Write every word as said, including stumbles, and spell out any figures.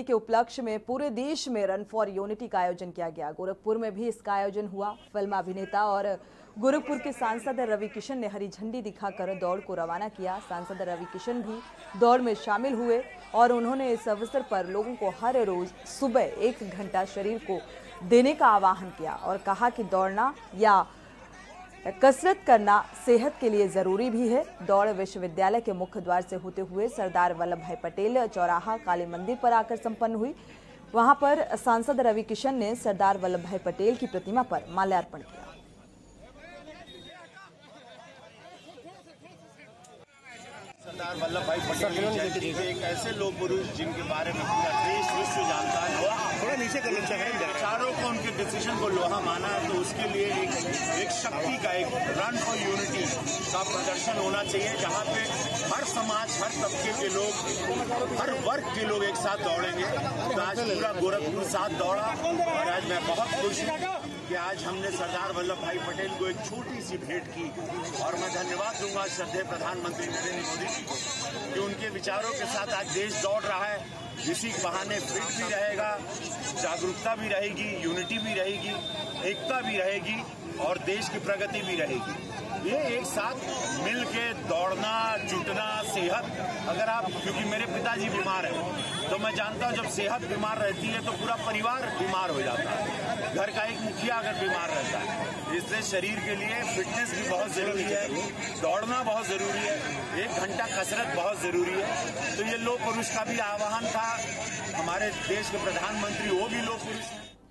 के उपलक्ष्य में पूरे देश में रन फॉर यूनिटी का आयोजन किया गया। गोरखपुर में भी इसका आयोजन हुआ। फिल्म अभिनेता और गोरखपुर के सांसद रवि किशन ने हरी झंडी दिखाकर दौड़ को रवाना किया। सांसद रवि किशन भी दौड़ में शामिल हुए और उन्होंने इस अवसर पर लोगों को हर रोज सुबह एक घंटा शरीर को देने का आह्वान किया और कहा कि दौड़ना या कसरत करना सेहत के लिए जरूरी भी है। दौड़ विश्वविद्यालय के मुख्य द्वार से होते हुए सरदार वल्लभ भाई पटेल चौराहा काली मंदिर पर आकर संपन्न हुई। वहां पर सांसद रवि किशन ने सरदार वल्लभ भाई पटेल की प्रतिमा पर माल्यार्पण किया। सरदार वल्लभ भाई पटेल जी एक ऐसे लोग पुरुष जिनके बारे में पूरा देश विश्व जानता है। थोड़ा नीचे कर लेना चाहिए। विचारों को, उनके डिसीजन को लोहा माना है, तो उसके लिए एक एक शक्ति का एक रन फॉर यूनिटी का प्रदर्शन होना चाहिए, जहां पे हर समाज, हर तबके के लोग, हर वर्ग के लोग एक साथ दौड़ेंगे। तो आज पूरा गोरखपुर साथ दौड़ा और आज मैं बहुत खुश हूँ कि आज हमने सरदार वल्लभ भाई पटेल को एक छोटी सी भेंट की। और मैं धन्यवाद दूंगा श्रद्धेय प्रधानमंत्री नरेंद्र मोदी जी को कि उनके विचारों के साथ आज देश दौड़ रहा है। इसी बहाने फिट भी रहेगा, जागरूकता भी रहेगी, यूनिटी भी रहेगी, एकता भी रहेगी और देश की प्रगति भी रहेगी। ये एक साथ मिल के दौड़ना, जुटना, सेहत, अगर आप, क्योंकि मेरे पिताजी बीमार हैं तो मैं जानता हूँ जब सेहत बीमार रहती है तो पूरा परिवार बीमार हो जाता है। घर का एक मुखिया अगर बीमार रहता है, इसलिए शरीर के लिए फिटनेस भी बहुत जरूरी है, दौड़ना बहुत जरूरी है, एक घंटा कसरत बहुत जरूरी है। तो ये लोह पुरुष का भी आह्वान था। हमारे देश के प्रधानमंत्री वो भी लोह पुरुष हैं।